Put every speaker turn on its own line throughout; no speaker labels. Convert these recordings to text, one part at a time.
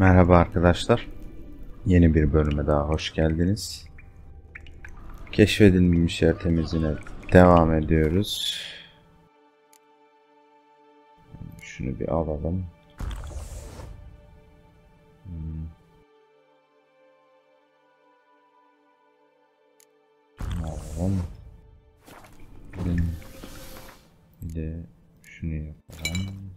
Merhaba arkadaşlar. Yeni bir bölüme daha hoş geldiniz. Keşfedilmemiş yer temizliğine devam ediyoruz. Şunu bir alalım. Alalım. Bir de şunu yapalım.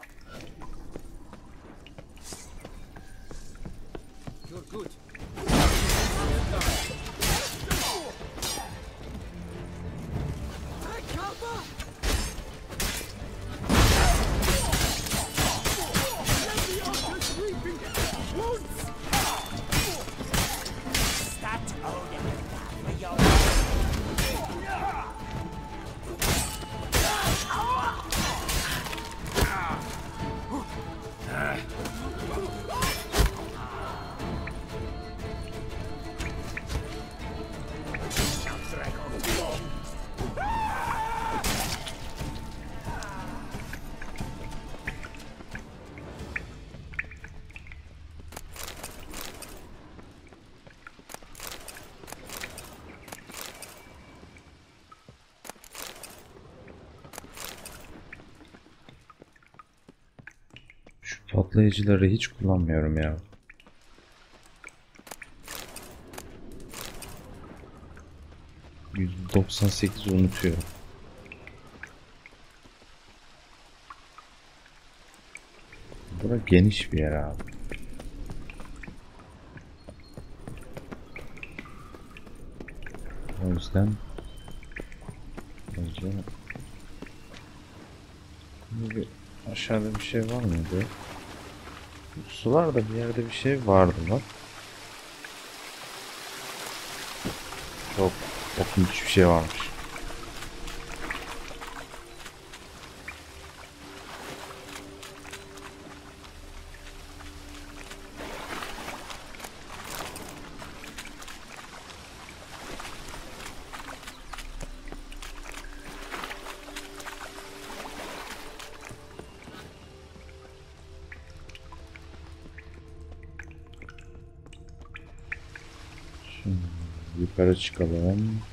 Şu patlayıcıları hiç kullanmıyorum ya. %98 unutuyorum. Bura geniş bir yer abi. O yüzden önce bir aşağıda bir şey var mıydı? Sularda bir yerde bir şey vardı lan. Çok korkunç bir şey varmış. Şimdi yukarı çıkalım.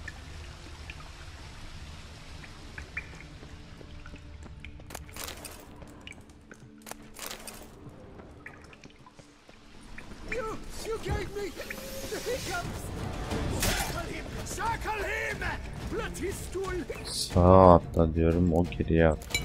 You gave me the hiccups. Circle him! Platistul!
Sağa atla diyorum, o geriye at.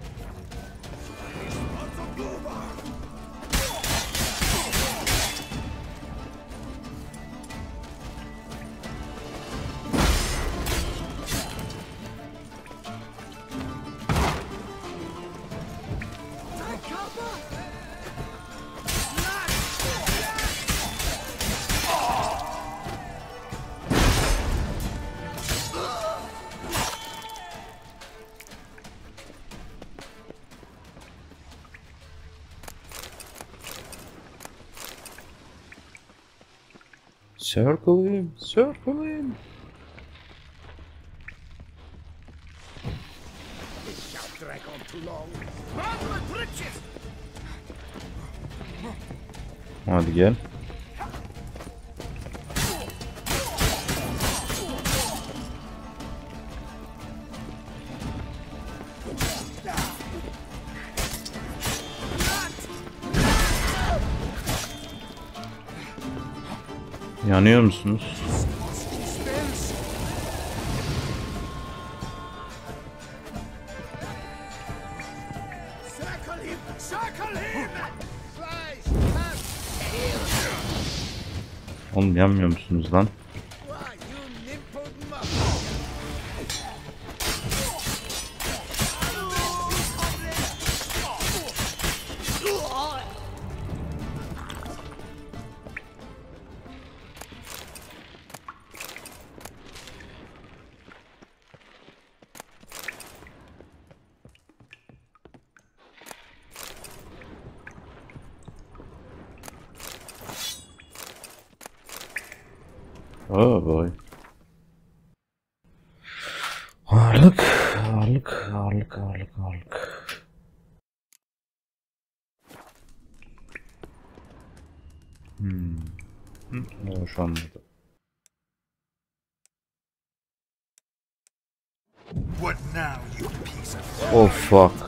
Circle him, circle him.
This shall drag on too long. Run my bridges!
Hadi gel. Yanıyor musunuz?
Circle him! Circle him! Flies!
Oğlum yanmıyor musunuz lan?
Why, you nimbled muff!
Oh boy. Ağırlık, ağırlık, ağırlık, ağırlık, ağırlık. Hoş anladım.
What now, you piece of...
Oh fuck.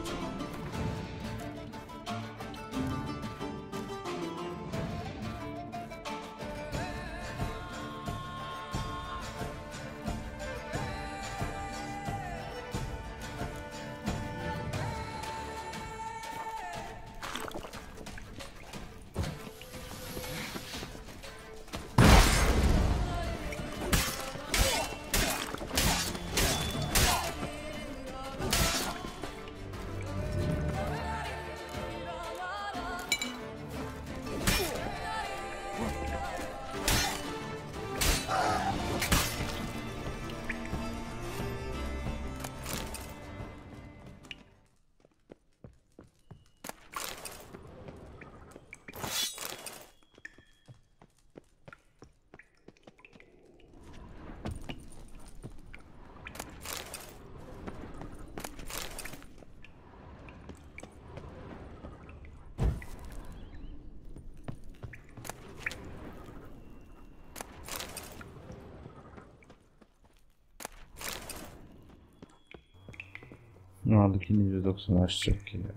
Ne aldık yine 190 açacak ki ya.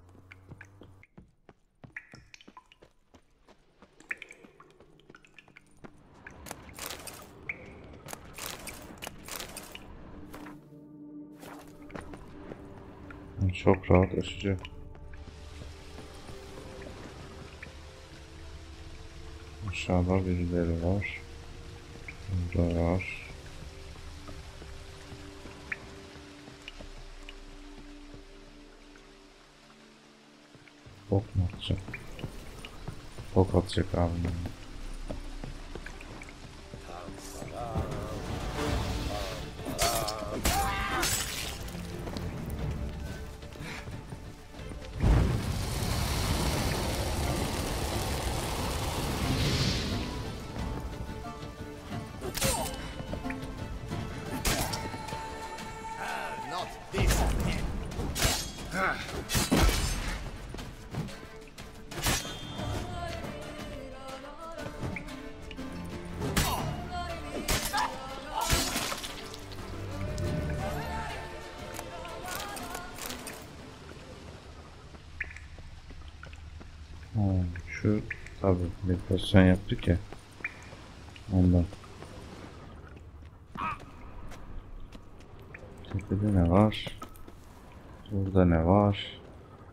Çok rahat açacak. Aşağıda birileri var. Burada var. Ok mu atacak? Ok atacak abi.
Not this again.
Şu tabi meditasyon yaptık ya. Ondan. Tepede ne var? Burada ne var?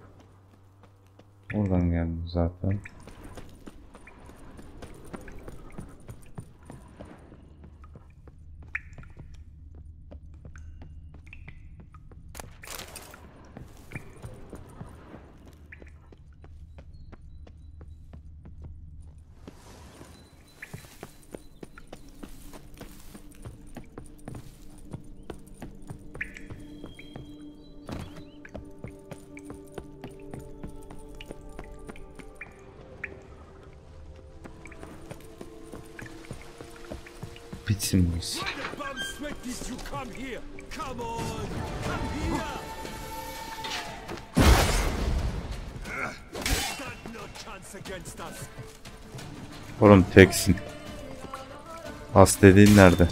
Oradan geldim zaten. Bitsin bu iş.
Why the bum sweat did you come here? Come on! Come here! You stand no chance against us.
Oğlum teksin. As dediğin nerede?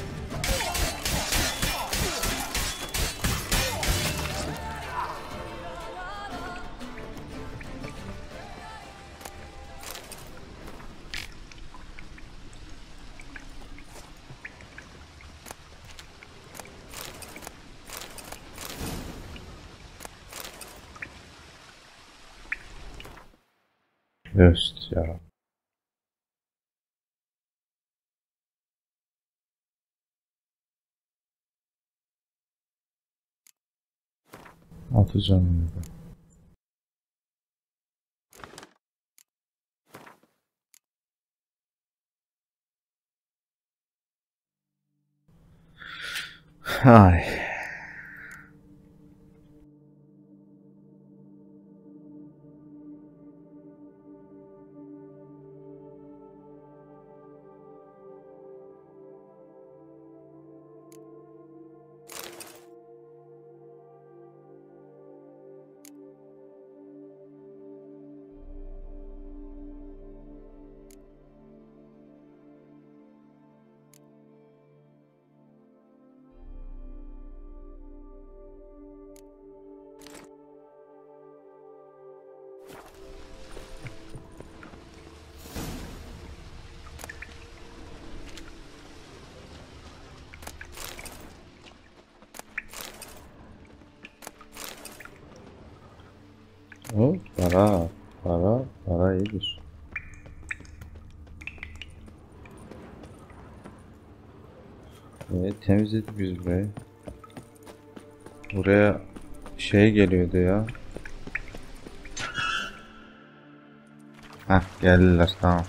Öst ya. Atacağım ya. Ay. O para iyidir. Evet, temizledik biz burayı. Buraya şey geliyordu ya. Heh, geldiler, tamam.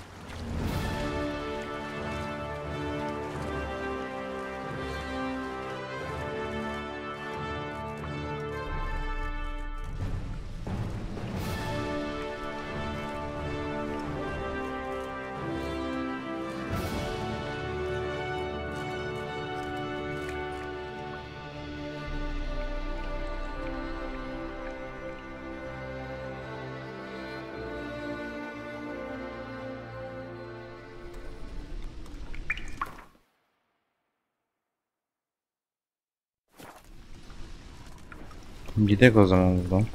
Gidek o zaman buradan.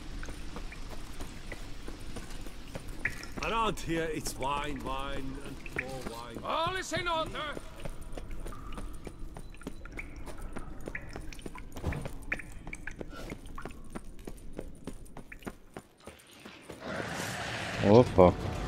Around here, it's wine, wine, and more wine. All is in order.
Hoppa.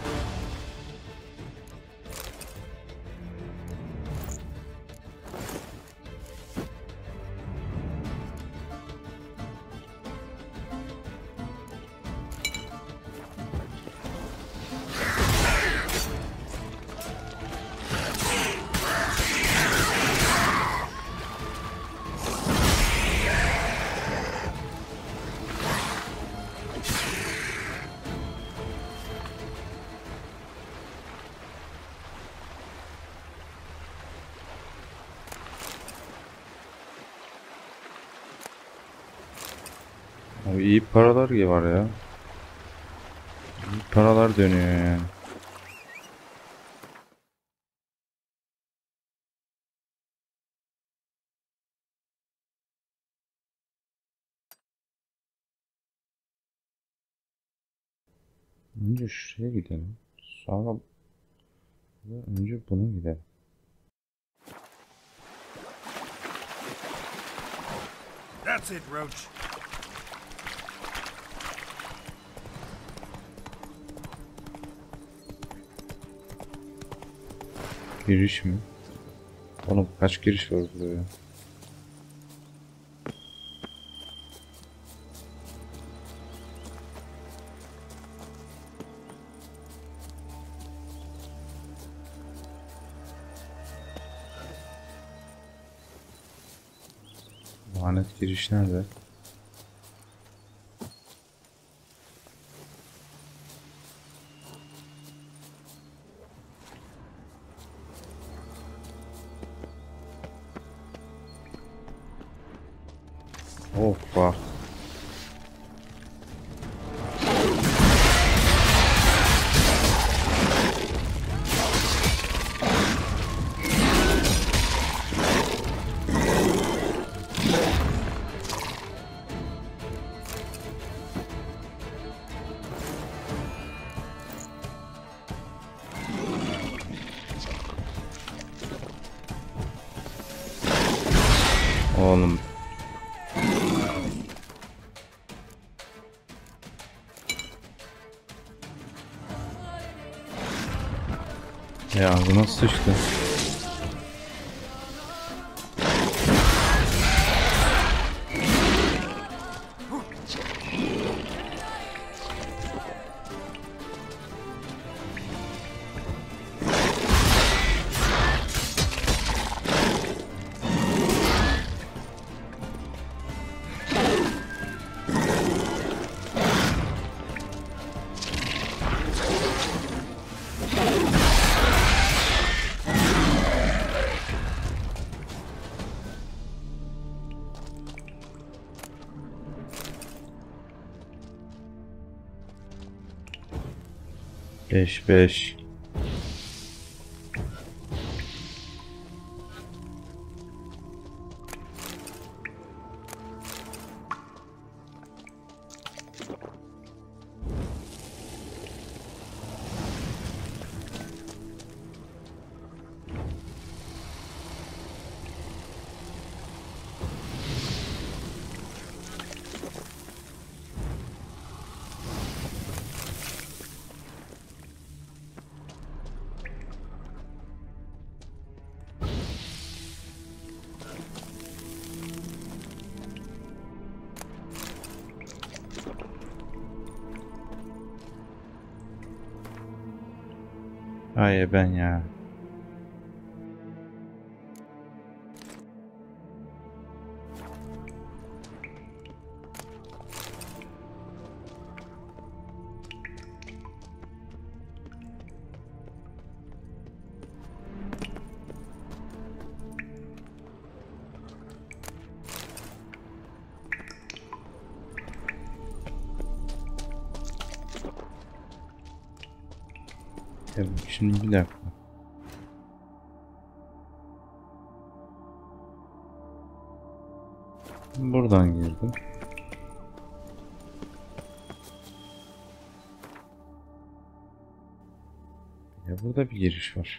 Abi iyi paralar var ya. İyi paralar dönüyor yani. Önce şuraya gidelim. Sonra önce buna gidelim.
That's it, Roach.
Giriş mi? Oğlum kaç giriş var burada ya? Lanet giriş nerede? Hoppa. Oğlum. Ya bu nasıl sıçtı? Beş. Ay ben ya. Şimdi bir dakika. Buradan girdim. Ya burada bir giriş var.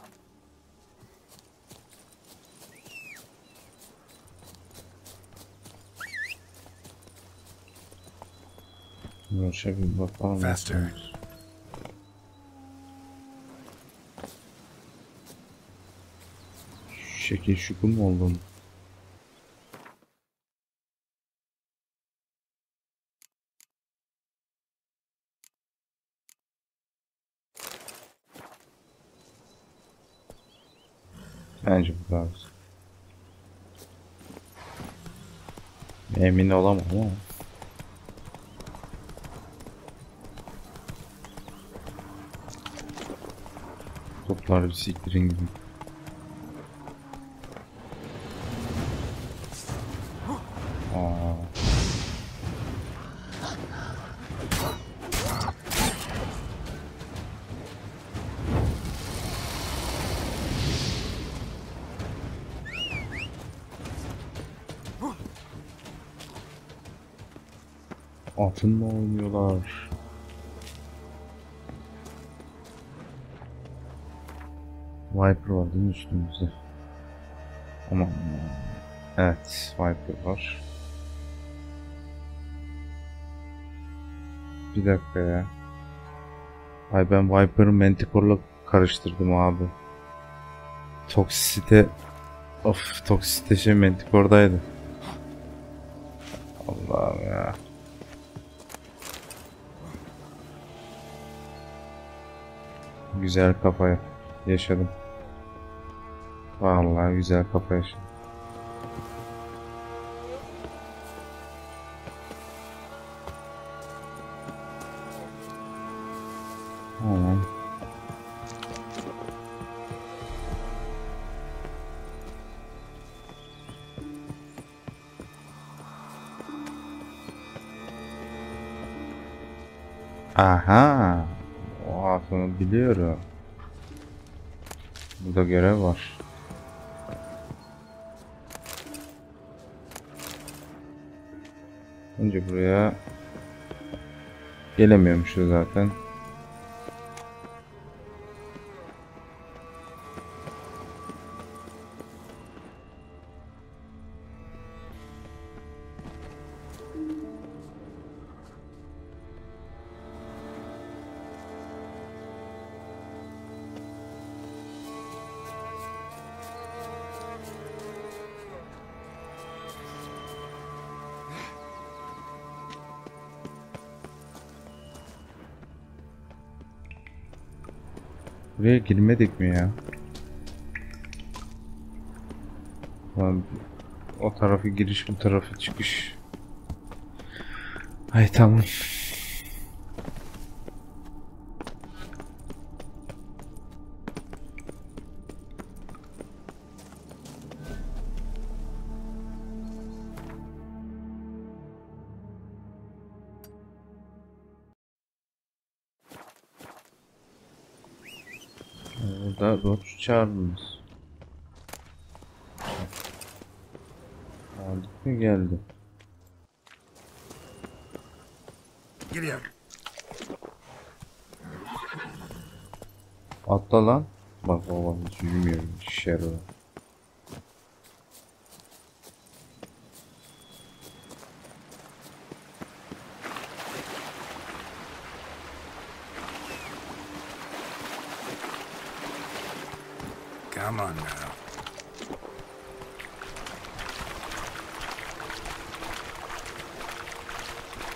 Buraya bir bakalım.
Faster.
Şekil şukum mu oldum? Bence bu daha güzel. Emin olamam ama. Toplar bir siktirin gibi. Aa. Atın mı oynuyorlar? Viper var değil mi üstümüzde? Aman. Evet, Viper var. Bir dakika ya. Ay ben Viper'ı Manticore'la karıştırdım abi. Toksite... Of, Toksite şey Manticore'daydı. Allah'ım ya. Güzel kafaya yaşadım. Vallahi güzel kafa yaşadım. Tamam. Aha. O hatunu biliyorum. Burada görev var. Önce buraya gelemiyormuşuz zaten. Buraya girmedik mi ya? Lan o tarafı giriş, bu tarafı çıkış. Ay tamam. Burada Roach çağırmamız. Aldık mı geldi.
Gideon.
Atla lan. Bak baba hiç yürümüyorum. Şero.
Come on now.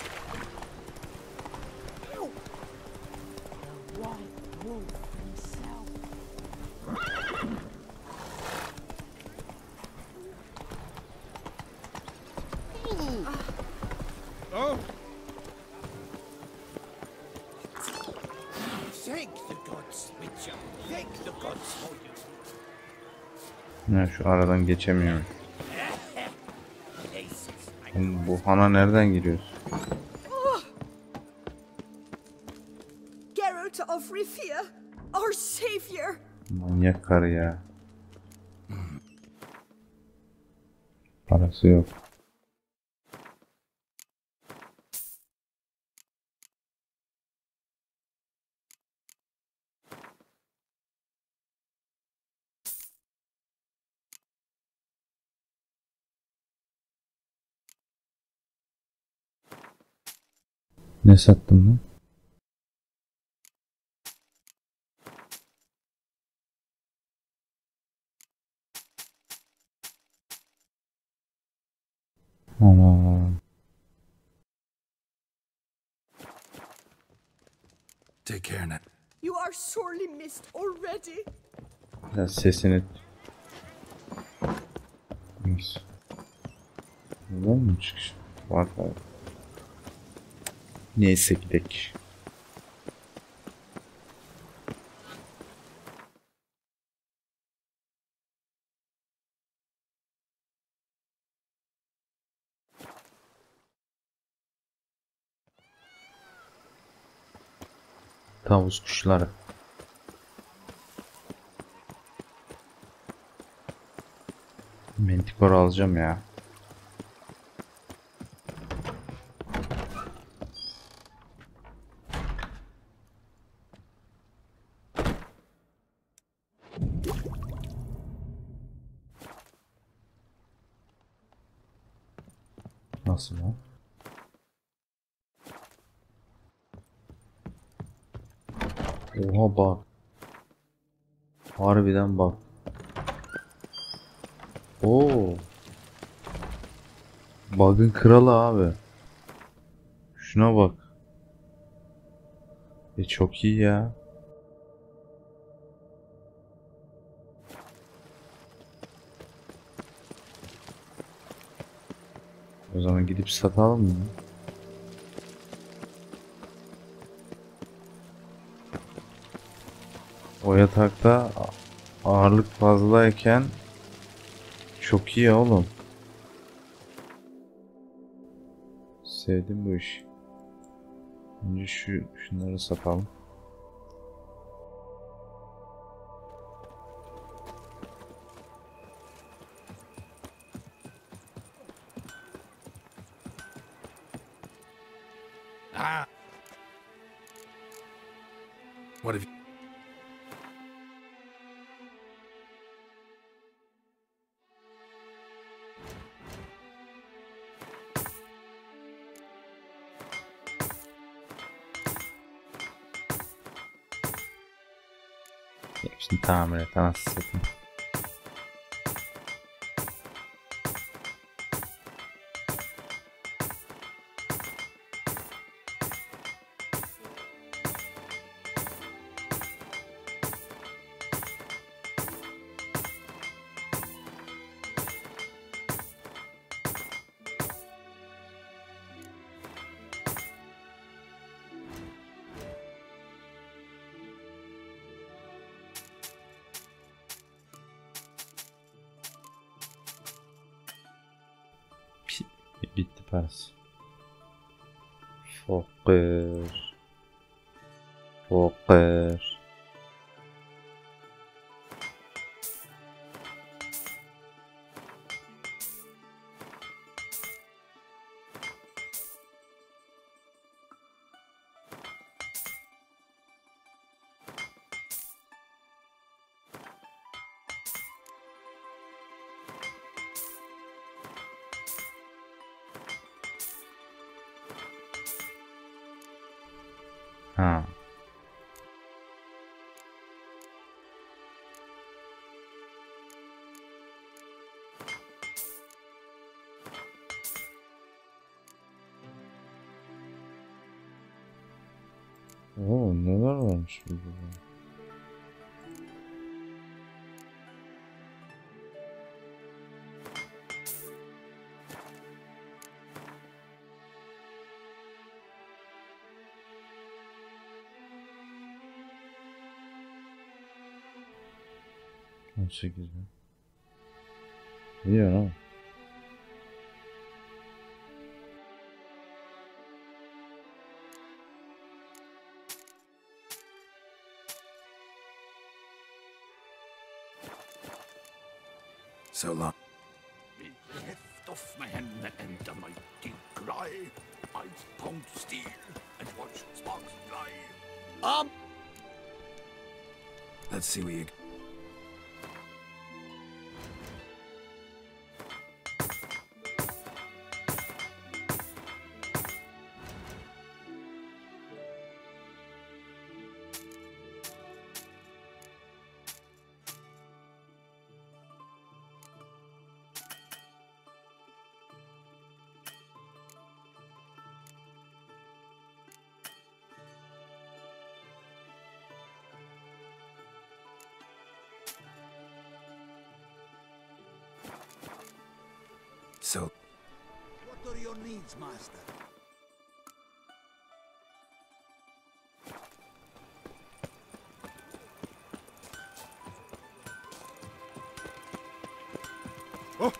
White wolf himself.
Thank the gods, Witcher. Thank the gods for you.
Ya şu aradan geçemiyorum.
Places like
Oğlum, bu hana nereden giriyoruz?
Geralt of Rivia, our savior.
Manyak karı ya. Parası yok. Ne sattım lan? Aman.
Take care now.
You are sorely missed already.
Biraz sesini... Neyse. Buradan mı çıkış? Var var. Neyse gidelim. Tavus kuşları. Manticore alacağım ya. Nasıl lan? Oha bak. Harbiden bak. Oo. Bug'ın kralı abi. Şuna bak. Çok iyi ya. O zaman gidip satalım mı? O yatakta ağırlık fazlayken çok iyi oğlum. Sevdim bu işi. Önce şunları satalım.
Ah. What have you...
Hepsini tamir et anasını satayım. Bitti parası. Fokker. Fokker. Ha. Oo, neler varmış burada? 18 mi? Biliyorum ama.
So long. With the heft of man and a mighty cry, I pound steel and watch sparks fly. Let's see where you. So. What are your needs, master? Oh.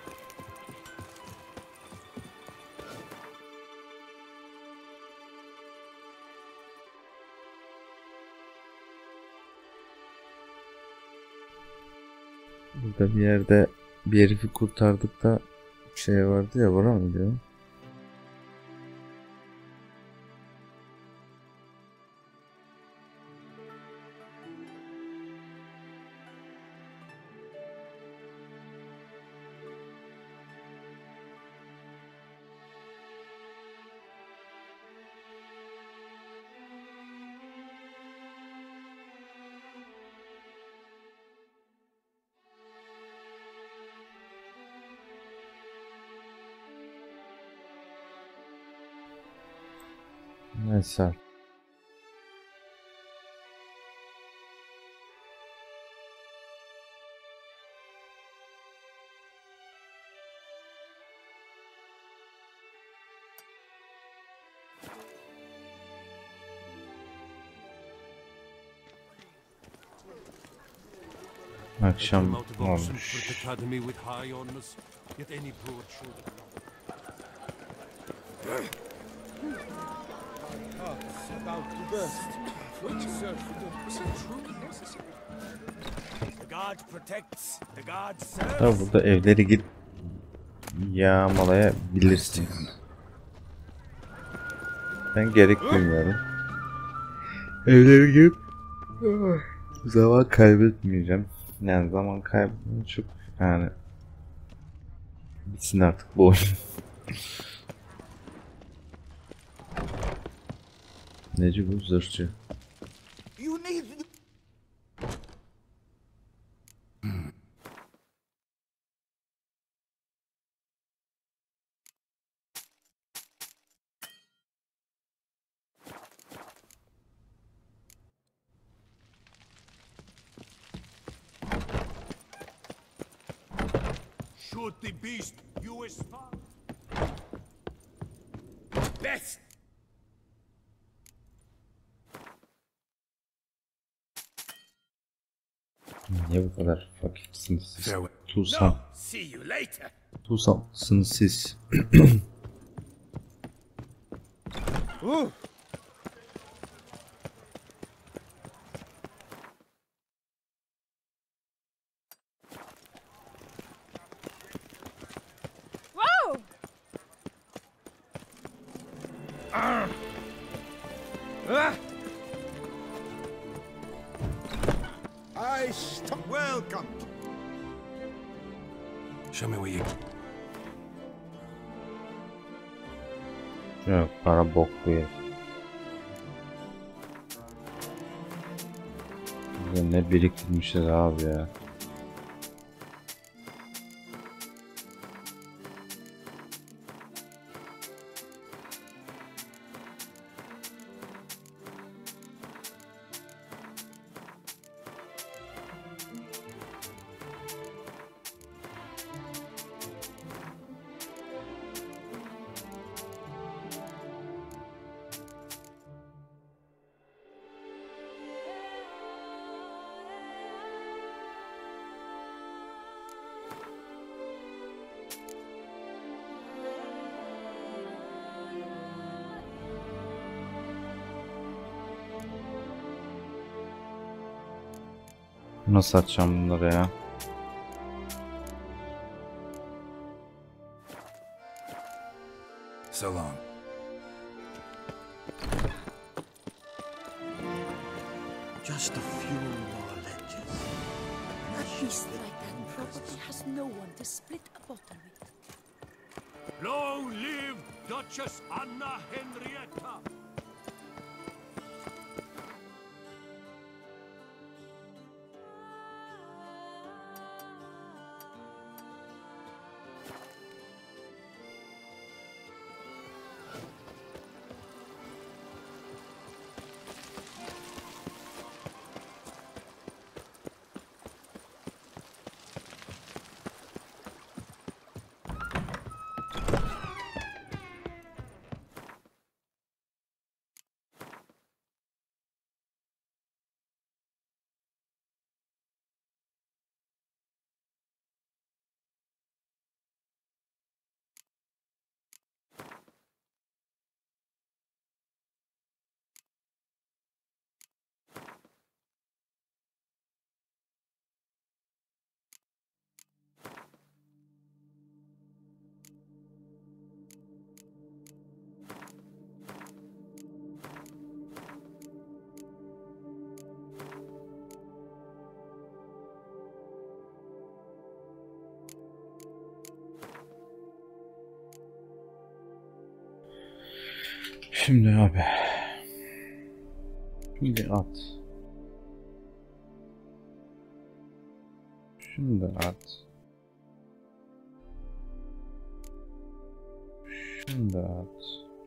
Burada bir yerde bir herifi kurtardık da şey vardı ya, bana mı diyor? Neyse. Akşam olmuş.
Academy with high honors, yet any poor children. About to burst. The God protects, the God serves.
Tabi burada evleri git yağmalayabilirsin. Ben gerek duymuyorum. Evleri gidip zaman kaybetmeyeceğim. Yani zaman kaybetmeyeceğim çok, yani bitsin artık bu oyun. Neci bu zırhçı?
You need. Shoot the beast, you aspire. Best.
Niye bu kadar fakirsiniz siz?
Farewell.
Tuğsam.
No, see you later.
Tuğsamsınız siz.
Whoa!
I stop. Welcome. Show me where you.
Yok, para bok bu yer. Bize ne biriktirmişler abi ya. Nasıl atacağım bunları ya?
So long. Just a few more ledges.
A beast like that probably has no one to split a bottle with.
Long live Duchess Anna Henrietta!
Şimdi abi. Şimdi at. Şunu da at. Şunu da at.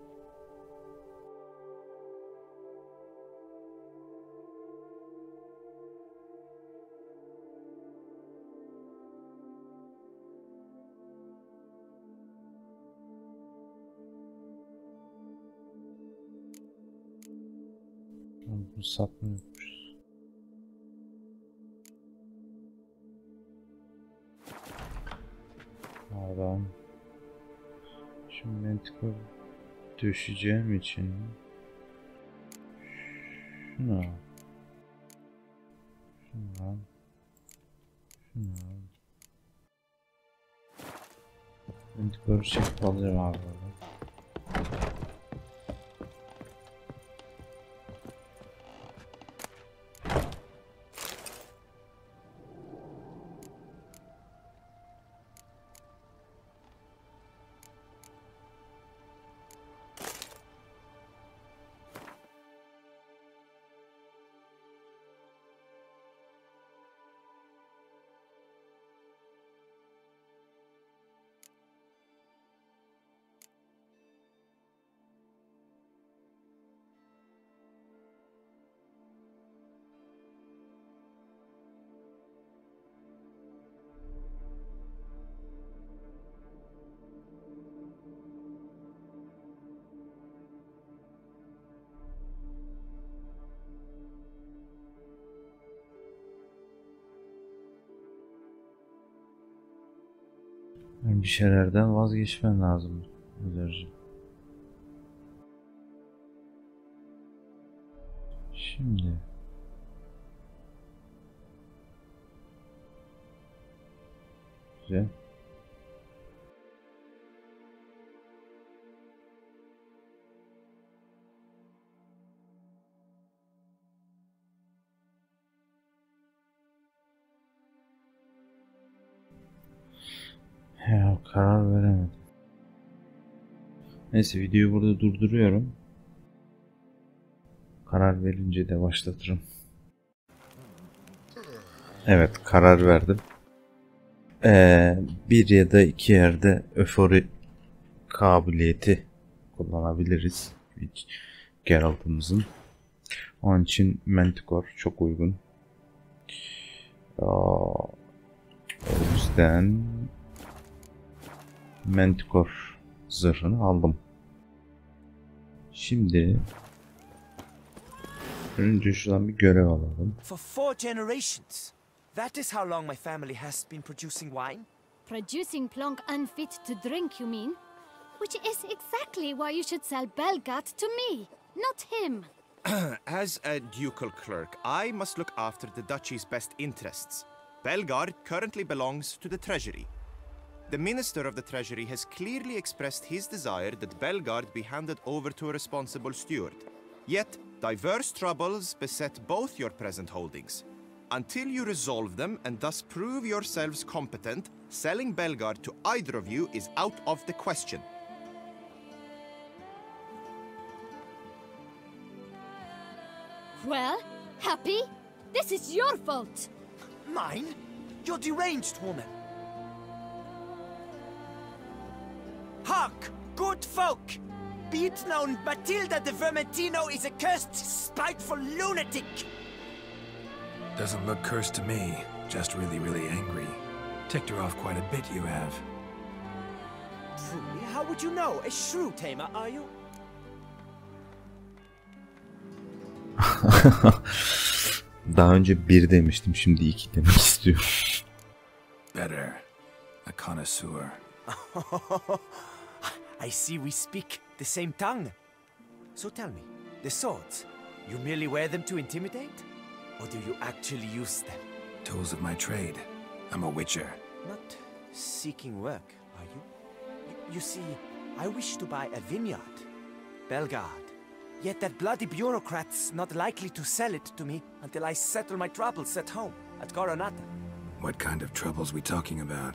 Bunu satmıyormuş. Adam. Şimdi mentikor düşeceğim için şunu al. Şunu al. Şunu al. Mentikoru çekip alacağım abi oradan. Bir şeylerden vazgeçmem lazım. Üzerce. Şimdi. Güzel. Ya karar veremedim. Neyse videoyu burada durduruyorum. Karar verince de başlatırım. Evet karar verdim. Bir ya da iki yerde öfori kabiliyeti kullanabiliriz. Geralt'ımızın. Onun için Manticore çok uygun. O yüzden Manticore zırhını aldım. Şimdi önce şuradan bir görev alalım.
For 4 generations. That is how long my family has been producing wine.
Producing plonk unfit to drink, you mean? Which is exactly why you should sell Belgat to me, not him.
As a ducal clerk, I must look after the duchy's best interests. Belgard currently belongs to the treasury. The Minister of the Treasury has clearly expressed his desire that Belgard be handed over to a responsible steward. Yet, diverse troubles beset both your present holdings. Until you resolve them and thus prove yourselves competent, selling Belgard to either of you is out of the question.
Well, Happy? This is your fault!
Mine? You're deranged, woman. Hark, good folk! Be it known, Matilda de Vermentino is a cursed, spiteful lunatic!
Doesn't look cursed to me. Just really angry. Ticked her off quite a bit, you have.
Truly, how would you know? A shrew tamer, are you?
Daha önce bir demiştim, şimdi 2 demek istiyorum.
Better. A connoisseur.
I see we speak the same tongue. So tell me, the swords, you merely wear them to intimidate? Or do you actually use them?
Tools of my trade. I'm a witcher.
Not seeking work, are you? You see, I wish to buy a vineyard. Belgard. Yet that bloody bureaucrat's not likely to sell it to me until I settle my troubles at home, at Coronata.
What kind of troubles we talking about?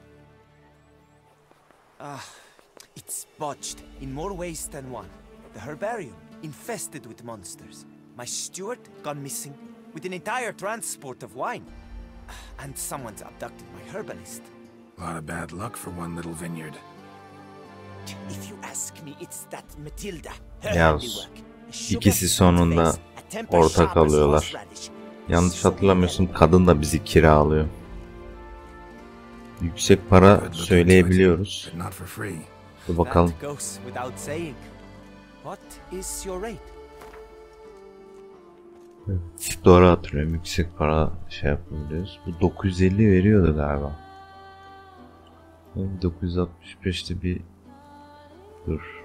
It's botched in more ways than one. The herbarium, infested with monsters. My steward, gone missing, with an entire transport of wine. And someone's abducted my herbalist.
A lot of bad luck for one little vineyard.
If you ask me, it's that Matilda. Her
Yalnız
handiwork. A sugar
ikisi sonunda
face, a temper
ortak
sharp as
alıyorlar.
horseradish.
Yanlış hatırlamıyorsam kadın da bizi kiralıyor. Yüksek para
Good looking
söyleyebiliyoruz.
but not for free.
Dur bakalım.
That goes without saying. What is your rate?
Doğru hatırlıyorum. Yüksek para şey yapabiliyoruz. Bu 950 veriyordu galiba. 965'te bir dur.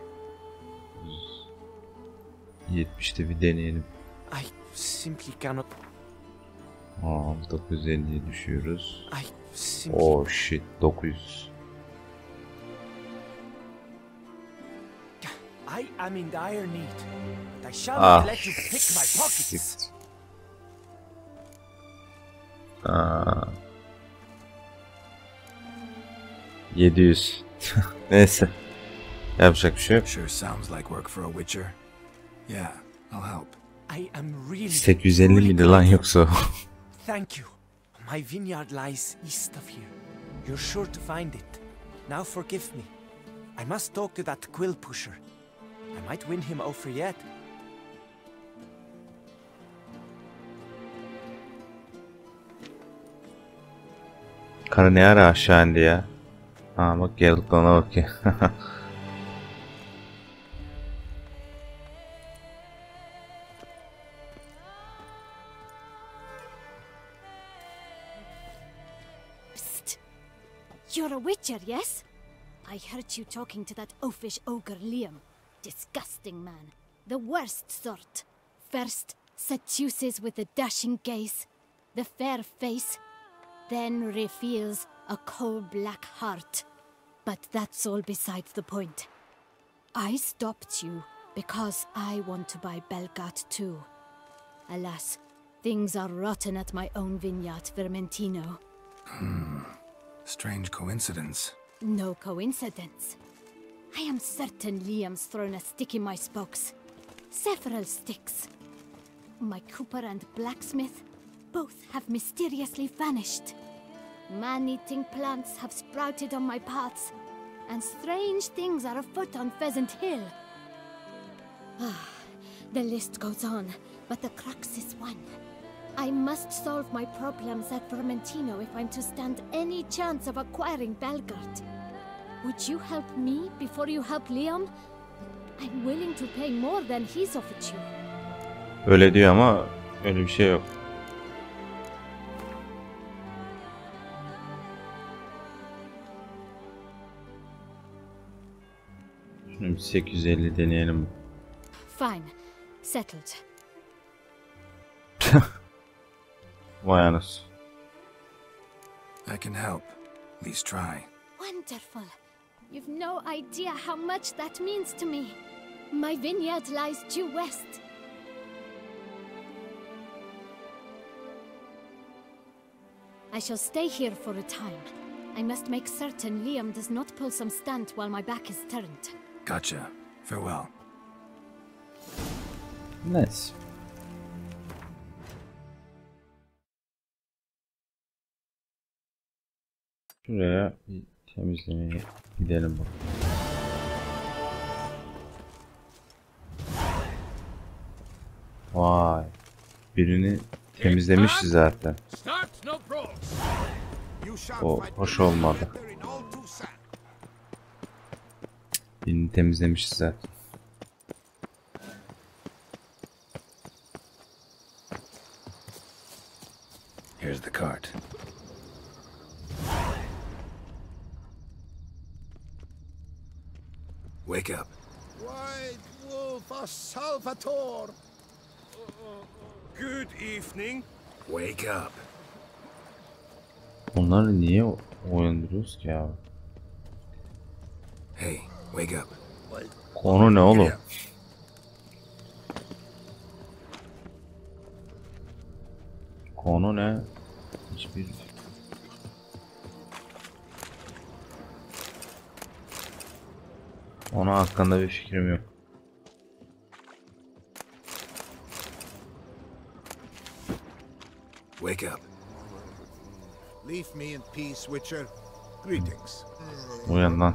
70'te bir deneyelim.
I simply cannot.
950'ye düşüyoruz.
I simply.
Oh shit, 900.
I am in dire need. But I shall not let you pick my pockets.
shit. 700. Neyse. Yapacak bir şey yok.
Sure sounds like work for a witcher. Yeah, I'll help.
I am really.
850
truly
miydi lan
grateful.
yoksa?
Thank you. My vineyard lies east of here. You're sure to find it. Now forgive me. I must talk to that quill pusher. I might win him over yet.
Karı ne ara aşağı indi ya? Bak geldik ona bakıyor.
Psst. You're a witcher, yes? I heard you talking to that oafish ogre Liam. Disgusting man. The worst sort. First, seduces with a dashing gaze, the fair face, then reveals a coal-black heart. But that's all besides the point. I stopped you because I want to buy Belgard too. Alas, things are rotten at my own vineyard, Vermentino.
Strange coincidence.
No coincidence. I am certain Liam's thrown a stick in my spokes. Several sticks. My cooper and blacksmith both have mysteriously vanished. Man-eating plants have sprouted on my paths, and strange things are afoot on Pheasant Hill. The list goes on, but the crux is one. I must solve my problems at Vermentino if I'm to stand any chance of acquiring Belgard. Would you help me before you help Liam? I'm willing to pay more than he's offered you.
Öyle diyor ama öyle bir şey yok. Şimdi 850 deneyelim.
Fine. Settled.
Vay anasını.
I can help. At least try.
Wonderful. You've no idea how much that means to me. My vineyard lies due west. I shall stay here for a time. I must make certain Liam does not pull some stunt while my back is turned.
Gotcha. Farewell.
Neyse. Şuraya bir temizlemeye gidelim bakalım. Vay. Birini temizlemişiz zaten.
Start no pros.
O hoş olmadı. Birini temizlemişiz zaten.
Here's the cart. Wake up.
White Wolf of Salvatore. Good evening.
Wake up.
Onları niye uyandırıyoruz ki abi?
Hey, wake up.
Konu ne oğlum?
Get up.
Konu ne? Hiçbir... Onun hakkında bir fikrim yok.
Wake up.
Leave me in peace, Witcher. Greetings.
Uyan lan.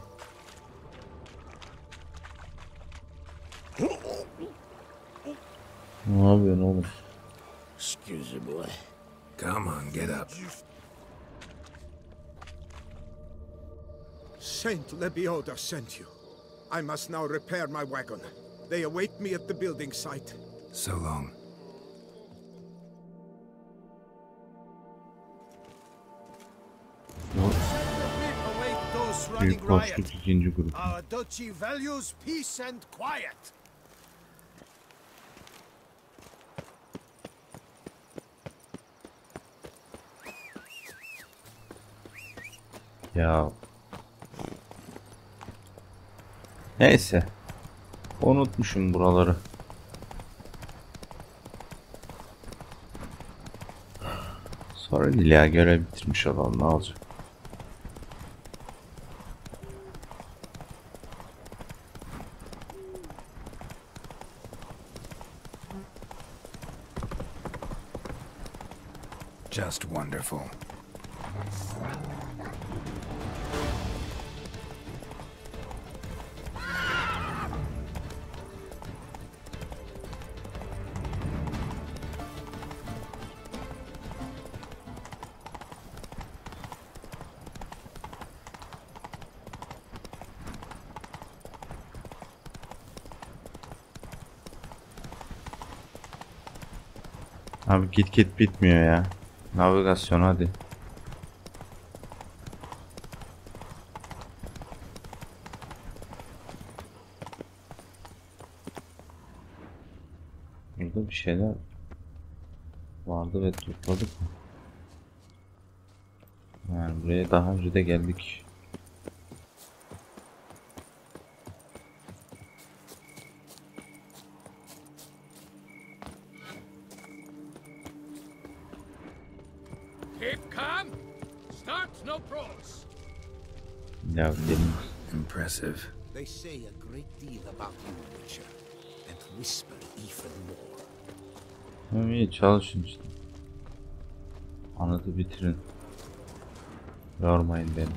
Ne yapıyorsun oğlum?
Excuse me, boy. Come on, get up.
Saint Lebioda sent you. I must now repair my wagon. They await me at the building site.
So long.
Await those running
Büyük Koçluk ikinci grup.
Our duchy values peace and quiet.
Ya. Neyse. Unutmuşum buraları. Sorun değil ya, görev bitirmiş olalım, ne olacak?
Just wonderful.
Abi git bitmiyor ya. Navigasyon hadi. Burada bir şeyler vardı ve topladık mı? Yani buraya daha önce de geldik.
Keep calm. Start no pros.
Ya gelin.
Impressive.
They say a great deal about you, Witcher, and whisper even more.
Tamam, iyi çalışın işte. Anıtı bitirin. Yormayın beni.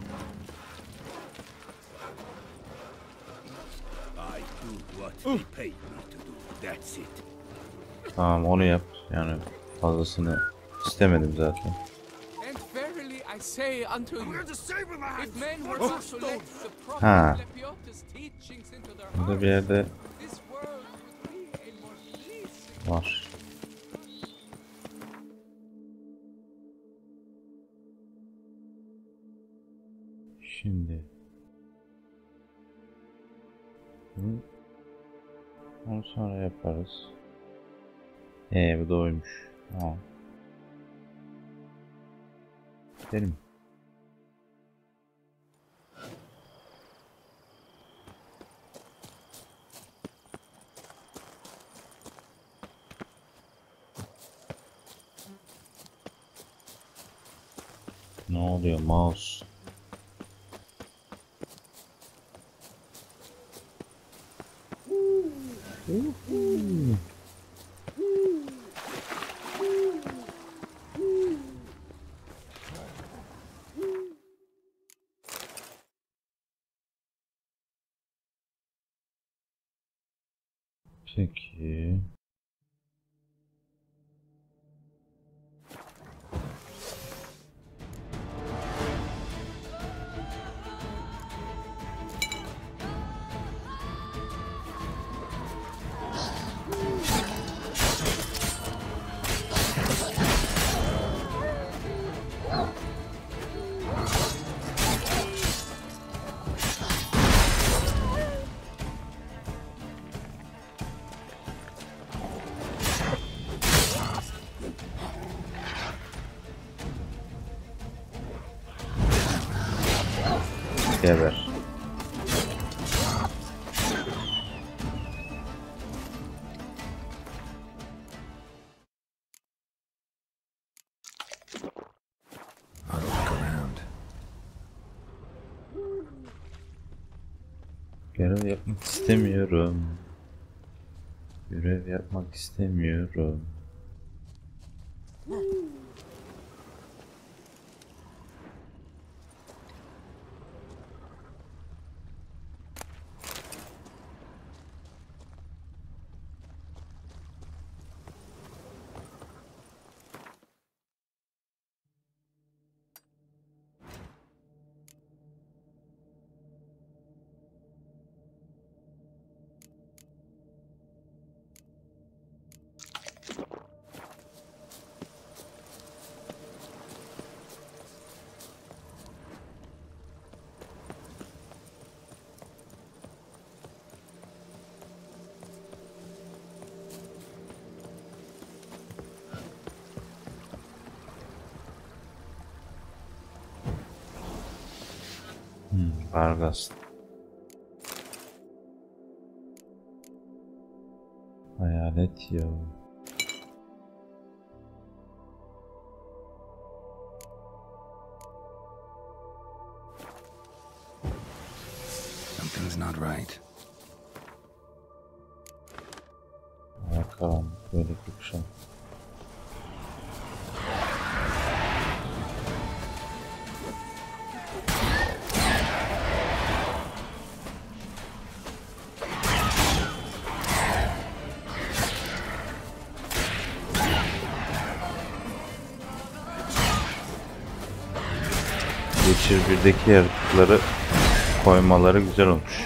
I do what they pay me to do. That's it.
Tamam, onu yap. Yani fazlasını istemedim zaten.
And verily I say unto you, if men were
Oh,
to let the
Ha.
prophet Lepiotus' teachings into their
Burada
hearts,
bir yerde
this world would be a more pleasing.
var. Şimdi bunu onu sonra yaparız. Bu da oymuş. Tamam. Gidelim. Ne oluyor mouse? Peki. Geber.
I'll look around.
Görev yapmak istemiyorum. Görev yapmak istemiyorum. Vargas. Hayalet ya.
Something's not right.
Karanlık böyle kuşan. Witcher 1'deki yaratıkları koymaları güzel olmuş.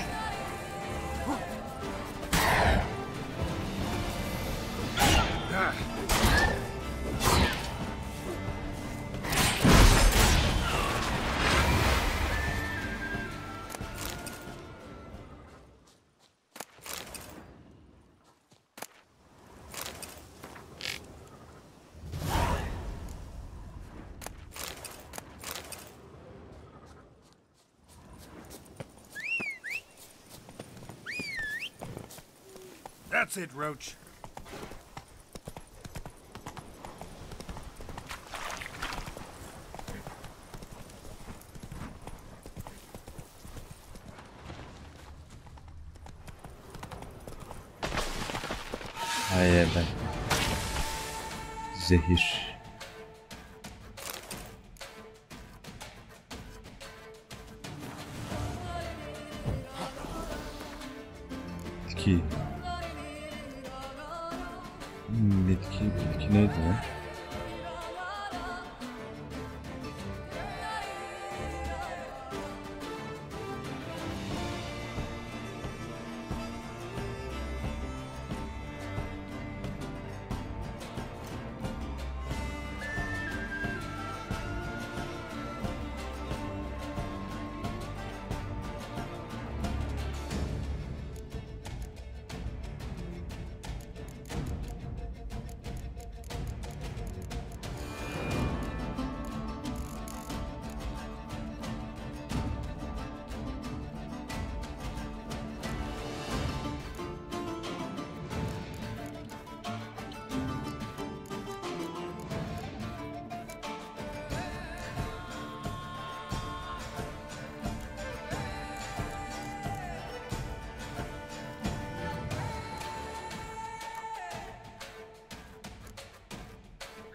That's it, Roach.
Hayır ben. Zehir. Bitki. Bitki neydi lan?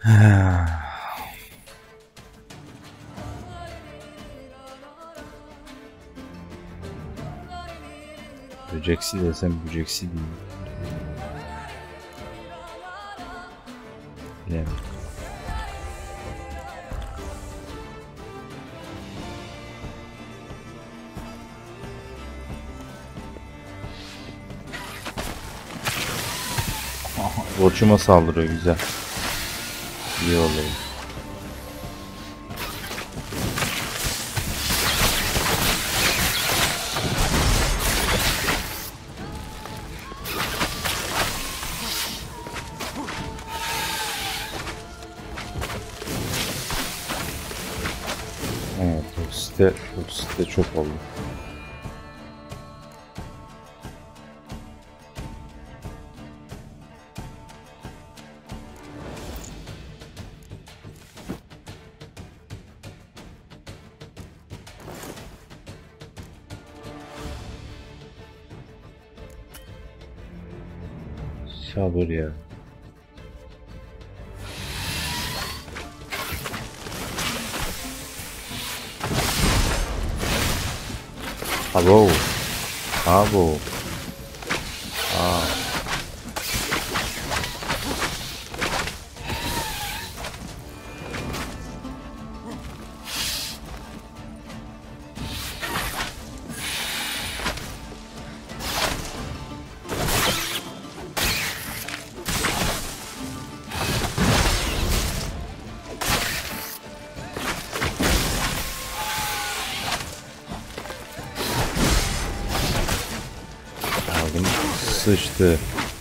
Böceksi desem böceksi değil. Bilemedim. Aha, borcuma saldırıyor, güzel. İyi oldu. Evet, toksite çok oldu. Sabır ya. Abo. Abo. Aa. Aldım. Sıçtı.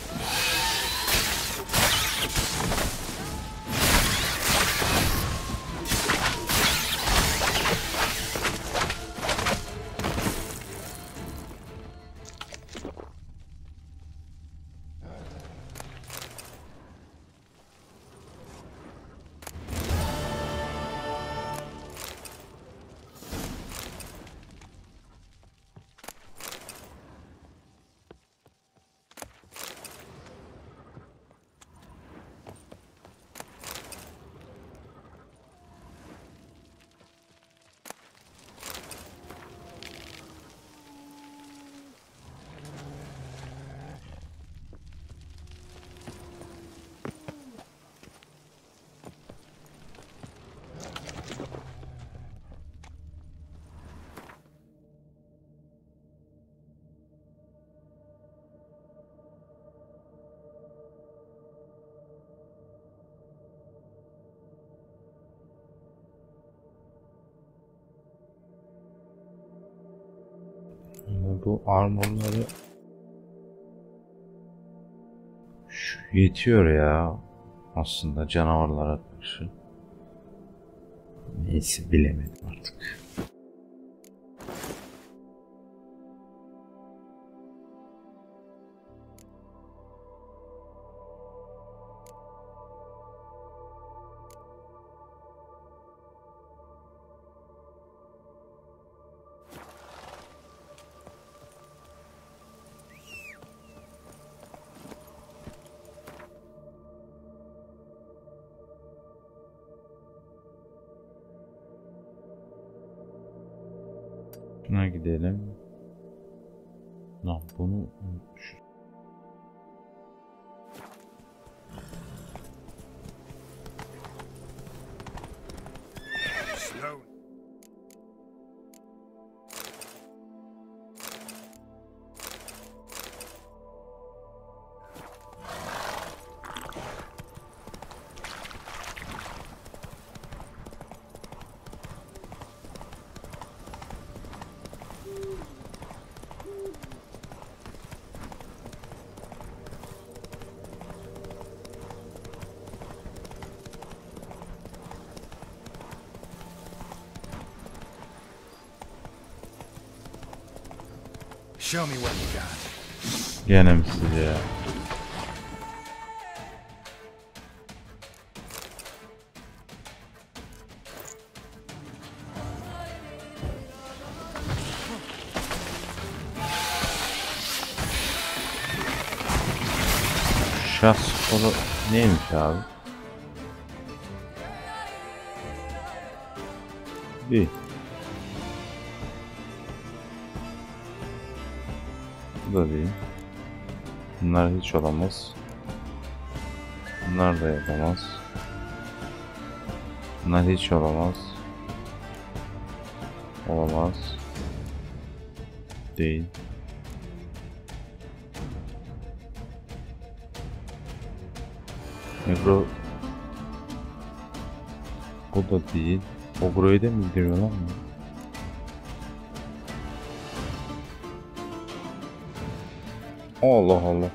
Bu armorları yetiyor ya aslında canavarlara karşı. Neyse, bilemedim artık. Şuna gidelim. Lan bunu unutmuşum.
Sloan. Show me what you got.
Gene mi siz ya? Şah sporu neymiş abi? değil. Bu da değil. Bunlar hiç olamaz. Bunlar da yapamaz. Bunlar hiç olamaz. Olamaz. Değil. Negro. Bu da değil. Ogro'yu da mı gidiyor lan mı? Allah Allah.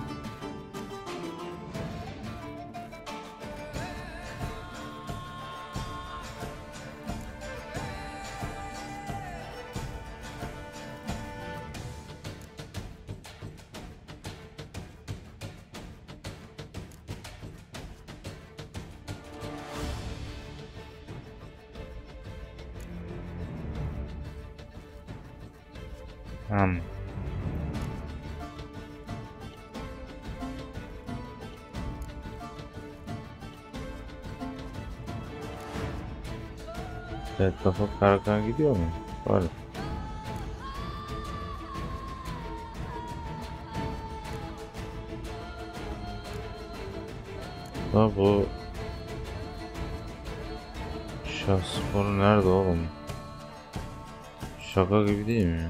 Evet, kafa karkan gidiyor mu? Var. Da bu şah sporu nerede oğlum? Şaka gibi değil mi?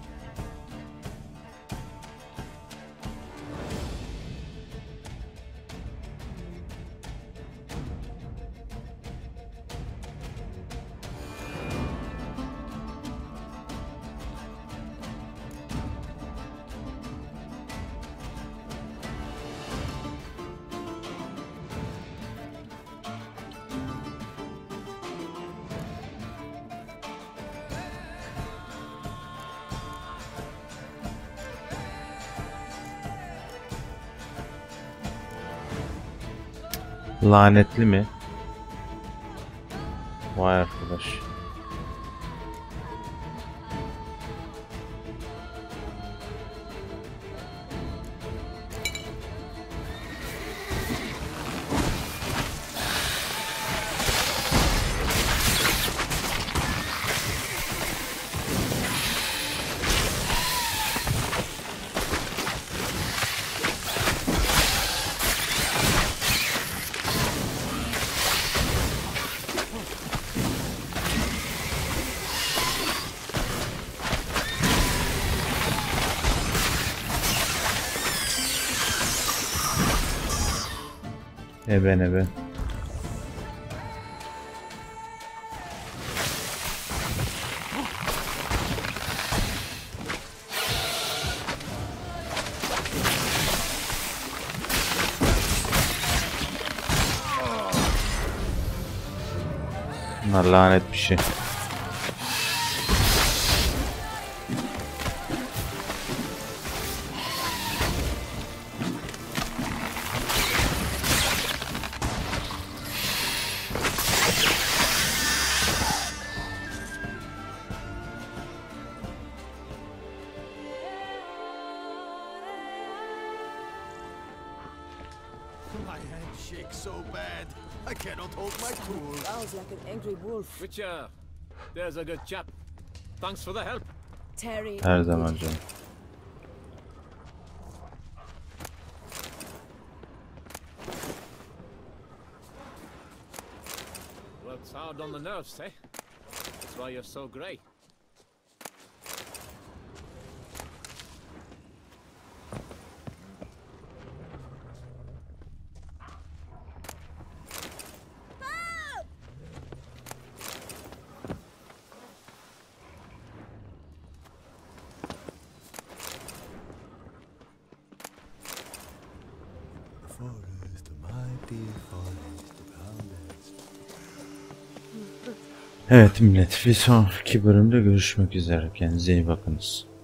Lanetli mi? Vay arkadaş. Ebe. Bunlar lanet bir şey.
My hand shakes so bad, I cannot hold my tool.
Growls like an angry wolf.
Witcher, there's a good chap. Thanks for the help.
Terry.
Her zaman canım.
Works hard on the nerves, eh? That's why you're so grey.
Evet millet, bir sonraki bölümde görüşmek üzere. Kendinize iyi bakınız.